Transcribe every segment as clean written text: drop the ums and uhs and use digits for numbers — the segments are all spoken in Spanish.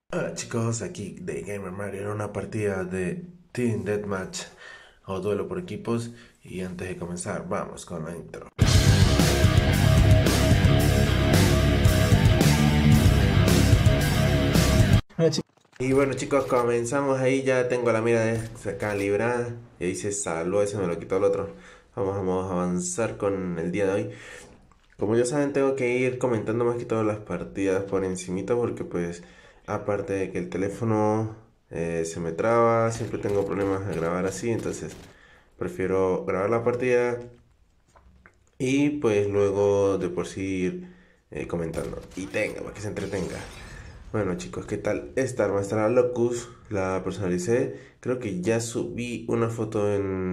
Hola chicos, aquí de Gamer Mario en una partida de Team Deathmatch o duelo por equipos. Y antes de comenzar, vamos con la intro. Y bueno chicos, comenzamos ahí, ya tengo la mira calibrada. Y ahí se salvó, ese me lo quitó el otro. Vamos a avanzar con el día de hoy. Como ya saben, tengo que ir comentando más que todas las partidas por encimita porque pues aparte de que el teléfono se me traba, siempre tengo problemas de grabar así, entonces prefiero grabar la partida y pues luego de por sí ir comentando y tenga, para que se entretenga. Bueno chicos, ¿qué tal? Esta arma está la Locus, la personalicé, creo que ya subí una foto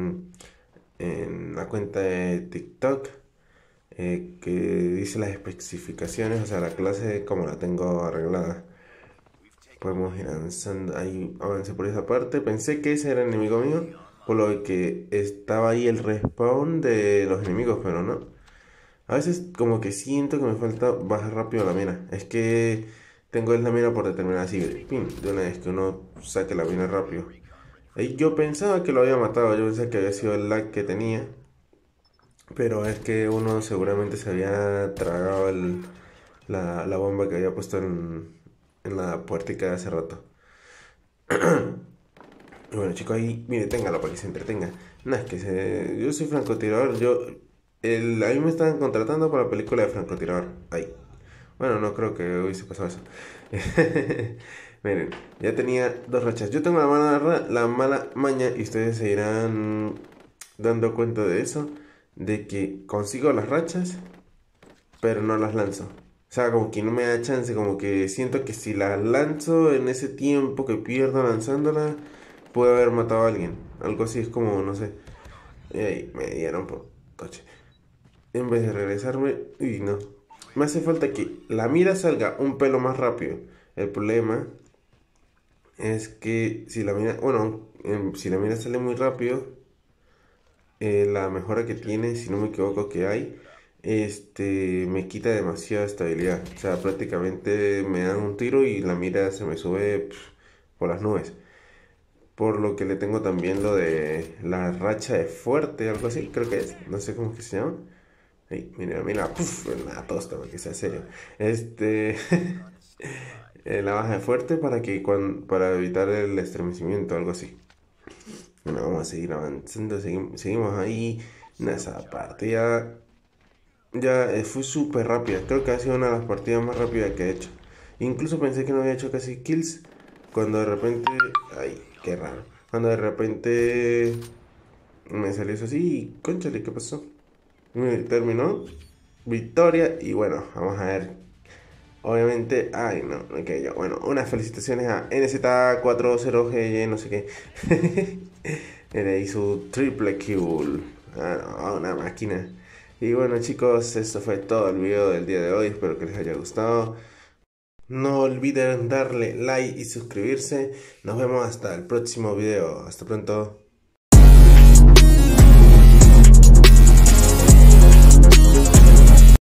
en la cuenta de TikTok que dice las especificaciones, o sea, la clase como la tengo arreglada. Podemos ir avanzando, ahí avancé por esa parte. Pensé que ese era el enemigo mío, por lo que estaba ahí el respawn de los enemigos, pero no. A veces como que siento que me falta bajar rápido la mira. Es que tengo la mira por determinada así, pin, de una vez que uno saque la mira rápido. Ahí yo pensaba que lo había matado, yo pensaba que había sido el lag que tenía. Pero es que uno seguramente se había tragado la bomba que había puesto en la puertica de hace rato. Y bueno, chicos, ahí, mire, téngalo para que se entretenga. No, es que yo soy francotirador. A mí me estaban contratando para la película de francotirador. Ahí. Bueno, no creo que hubiese pasado eso. Miren, ya tenía dos rachas. Yo tengo la mala maña y ustedes se irán dando cuenta de eso. De que consigo las rachas pero no las lanzo. O sea, como que no me da chance, como que siento que si las lanzo en ese tiempo que pierdo lanzándolas, puedo haber matado a alguien. Algo así es como, no sé. Y ahí me dieron por toche. En vez de regresarme, y no. Me hace falta que la mira salga un pelo más rápido. El problema es que si la mira, bueno, si la mira sale muy rápido, la mejora que tiene, si no me equivoco, que hay, me quita demasiada estabilidad. O sea, prácticamente me dan un tiro y la mira se me sube por las nubes. Por lo que le tengo también lo de la racha de fuerte, algo así, creo que es. No sé cómo que se llama. Ay, mira, mira, puf, una tosta, para que sea serio. Este, la baja de fuerte para evitar el estremecimiento, algo así. Bueno, vamos a seguir avanzando, seguimos ahí. En esa partida ya fue súper rápida. Creo que ha sido una de las partidas más rápidas que he hecho. Incluso pensé que no había hecho casi kills. Cuando de repente. Ay, qué raro. Cuando de repente me salió eso así. Y cónchale, ¿qué pasó? Me terminó. Victoria. Y bueno, vamos a ver. Obviamente. Ay, no, me quedé yo. Bueno, unas felicitaciones a NZ40GY, no sé qué. Era ahí su triple kill. Ah, no, una máquina. Y bueno chicos, esto fue todo el video del día de hoy. Espero que les haya gustado. No olviden darle like y suscribirse. Nos vemos hasta el próximo video. Hasta pronto.